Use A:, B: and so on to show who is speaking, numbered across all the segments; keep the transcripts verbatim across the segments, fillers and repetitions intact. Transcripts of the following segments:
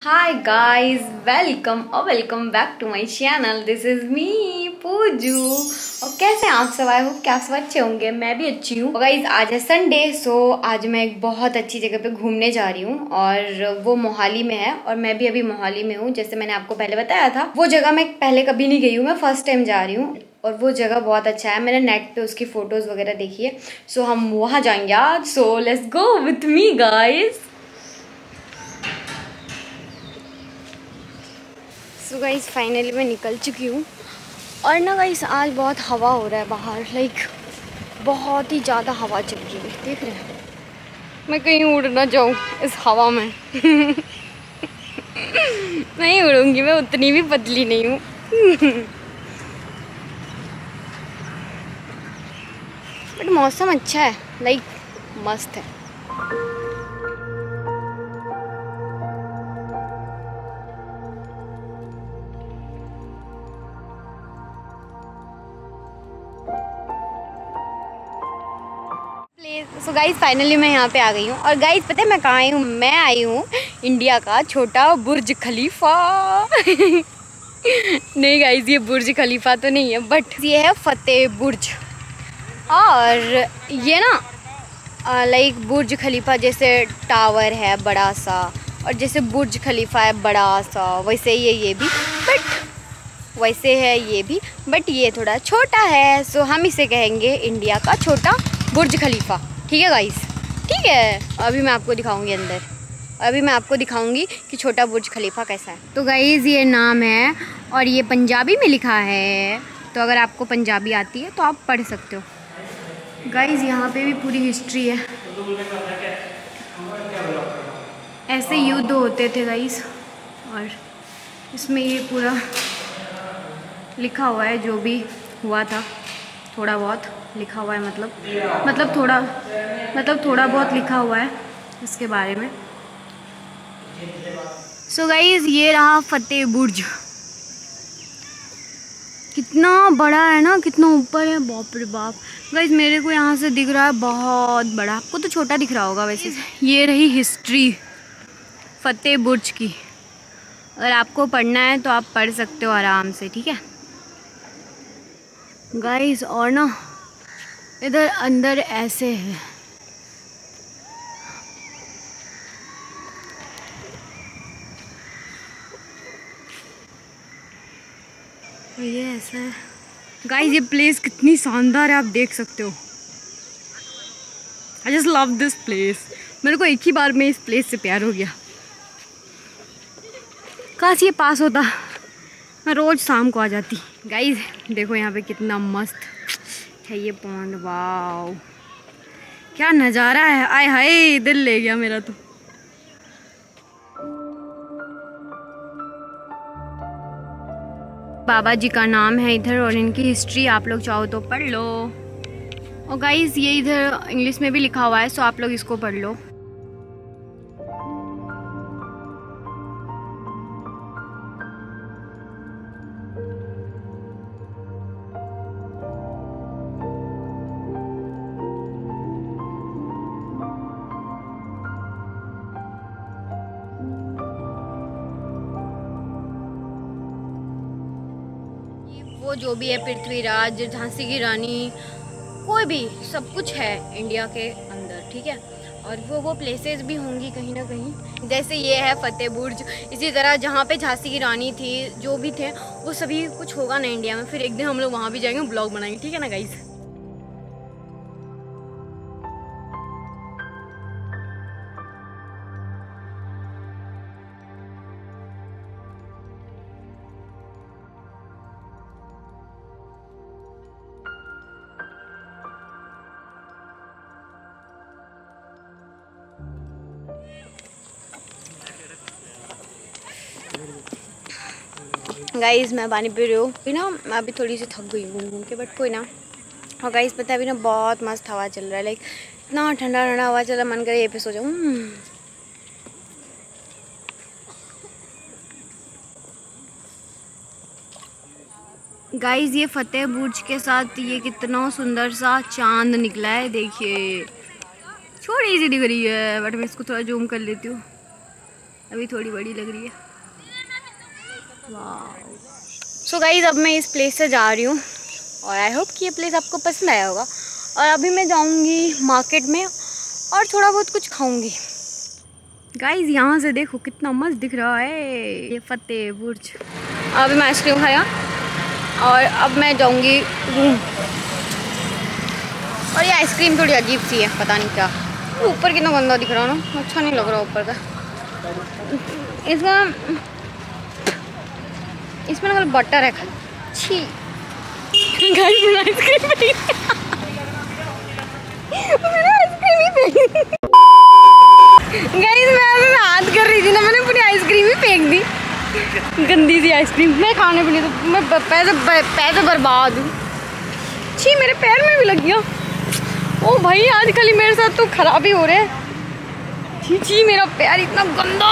A: हाय guys, welcome और welcome back to my channel. This is me Pooju. और कैसे हैं आप सब? आई होप कि आप सब अच्छे होंगे। मैं भी अच्छी हूँ। गाइस आज है संडे, सो आज मैं एक बहुत अच्छी जगह पे घूमने जा रही हूँ और वो मोहाली में है और मैं भी अभी मोहाली में हूँ। जैसे मैंने आपको पहले बताया था, वो जगह मैं पहले कभी नहीं गई हूँ, मैं फर्स्ट टाइम जा रही हूँ और वो जगह बहुत अच्छा है। मैंने नेट पे उसकी फोटोज वगैरह देखी है, सो हम वहाँ जाएंगे आज। So let's go with me guys. So guys finally मैं निकल चुकी हूँ और ना गाइस आज बहुत हवा हो रहा है बाहर, लाइक बहुत ही ज़्यादा हवा चल रही है, देख रहे हैं। मैं कहीं उड़ ना जाऊँ इस हवा में नहीं उड़ूंगी, मैं उतनी भी पतली नहीं हूँ बट मौसम अच्छा है, लाइक मस्त है। सो गाइज फाइनली मैं यहाँ पे आ गई हूँ और गाइज पता है मैं कहाँ आई हूँ? मैं आई हूँ इंडिया का छोटा बुर्ज खलीफा नहीं गाइज ये बुर्ज खलीफा तो नहीं है, बट ये है फतेह बुर्ज। और ये ना लाइक बुर्ज खलीफा जैसे टावर है बड़ा सा, और जैसे बुर्ज खलीफा है बड़ा सा, वैसे ही है ये भी, बट वैसे है ये भी, बट ये थोड़ा छोटा है। सो हम इसे कहेंगे इंडिया का छोटा बुर्ज खलीफा। ठीक है गाइस, ठीक है। अभी मैं आपको दिखाऊंगी अंदर, अभी मैं आपको दिखाऊंगी कि छोटा बुर्ज खलीफा कैसा है। तो गाइस ये नाम है और ये पंजाबी में लिखा है, तो अगर आपको पंजाबी आती है तो आप पढ़ सकते हो। गाइस यहाँ पे भी पूरी हिस्ट्री है, ऐसे युद्ध होते थे गाइस, और इसमें ये पूरा लिखा हुआ है जो भी हुआ था, थोड़ा बहुत लिखा हुआ है, मतलब मतलब थोड़ा मतलब थोड़ा बहुत लिखा हुआ है इसके बारे में। सो गाइज ये रहा फतेह बुर्ज, कितना बड़ा है ना, कितना ऊपर है, बाप रे बाप। गाइज मेरे को यहाँ से दिख रहा है बहुत बड़ा, आपको तो छोटा दिख रहा होगा वैसे। ये रही हिस्ट्री फतेह बुर्ज की, अगर आपको पढ़ना है तो आप पढ़ सकते हो आराम से, ठीक है गाइज। और ना इधर अंदर ऐसे है, ये ऐसा है गाइज। ये प्लेस कितनी शानदार है, आप देख सकते हो। I just love this place. मेरे को एक ही बार में इस प्लेस से प्यार हो गया। काश ये पास होता, मैं रोज शाम को आ जाती। गाइज देखो यहाँ पे कितना मस्त है ये पॉन्ड, वाओ क्या नज़ारा है, आय हाय दिल ले गया मेरा तो। बाबा जी का नाम है इधर और इनकी हिस्ट्री आप लोग चाहो तो पढ़ लो। और गाइस ये इधर इंग्लिश में भी लिखा हुआ है, सो आप लोग इसको पढ़ लो। वो जो भी है पृथ्वीराज, झांसी की रानी, कोई भी, सब कुछ है इंडिया के अंदर, ठीक है। और वो वो प्लेसेस भी होंगी कहीं ना कहीं, जैसे ये है फतेह बुर्ज। इसी तरह जहाँ पे झांसी की रानी थी, जो भी थे, वो सभी कुछ होगा ना इंडिया में। फिर एक दिन हम लोग वहाँ भी जाएंगे, ब्लॉग बनाएंगे, ठीक है ना गाइस। गाइस मैं पानी पी रही हूँ अभी ना, मैं अभी थोड़ी सी थक गई हूँ घूम घूम के, बट कोई ना। और गाइस पता है अभी ना बहुत मस्त हवा चल रहा है, लाइक इतना ठंडा ठंडा हवा चल रहा है, मन करे ये पे सो जाऊँ। गाइस ये फतेह बुर्ज के साथ ये कितना सुंदर सा चांद निकला है, देखिए छोटी सी दिख रही है, बट मैं इसको थोड़ा जूम कर लेती हूँ। अभी थोड़ी बड़ी लग रही है। वाह। सो गाइज अब मैं इस प्लेस से जा रही हूँ और आई होप कि ये प्लेस आपको पसंद आया होगा। और अभी मैं जाऊँगी मार्केट में और थोड़ा बहुत कुछ खाऊँगी। गाइज यहाँ से देखो कितना मस्त दिख रहा है ये फतेह बुर्ज। अभी मैं आइसक्रीम खाया और अब मैं जाऊँगी रूम। और ये आइसक्रीम थोड़ी अजीब सी है, पता नहीं क्या। ऊपर कितना गंदा दिख रहा है ना, अच्छा नहीं लग रहा ऊपर का। इसमें इसमें ना बटर है खाली। छी गाइस मेरा आइसक्रीम फेंक गाइस मैं ऐसे हाथ कर रही थी ना, मैंने पूरी आइसक्रीम ही फेंक दी। गंदी सी आइसक्रीम मैं खाने भी नहीं, तो मैं पैसे पैसे बर्बाद हूँ। छी मेरे पैर में भी लग गया। ओ भाई आजकल ही मेरे साथ तो खराब ही हो रहे हैं। छी छी मेरा पैर इतना गंदा।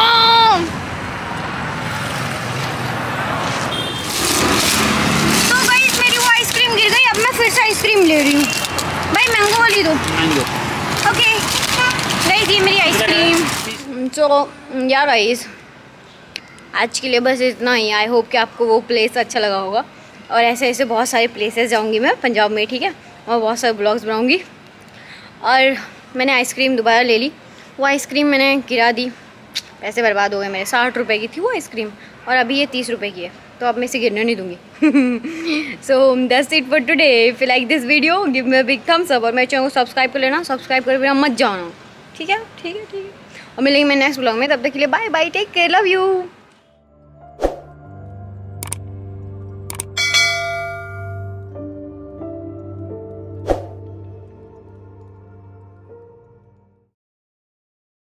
A: तो गाइस मेरी वो आइसक्रीम गिर गई, अब मैं फिर से आइसक्रीम ले रही हूँ। भाई मैंगो वाली दो। ओके गाइस ये मेरी आइसक्रीम। तो यार गाइस आज के लिए बस इतना ही। आई होप कि आपको वो प्लेस अच्छा लगा होगा। और ऐसे ऐसे बहुत सारे प्लेसेस जाऊँगी मैं पंजाब में, ठीक है। और बहुत सारे ब्लॉग्स बनाऊँगी। और मैंने आइसक्रीम दोबारा ले ली। वो आइसक्रीम मैंने गिरा दी, पैसे बर्बाद हो गए मेरे। साठ रुपए की थी वो आइसक्रीम और अभी ये तीस रुपए की है, तो अब मैं इसे गिरने नहीं दूँगी। So that's it for today. If you like this video give me a big thumbs up और मेरे चैनल को सब्सक्राइब कर लेना। सब्सक्राइब कर बिना मत जाना, ठीक है ठीक है ठीक है। और मिलेंगे मैं नेक्स्ट ब्लॉग में, तब तक के लिए bye bye, take care, love you.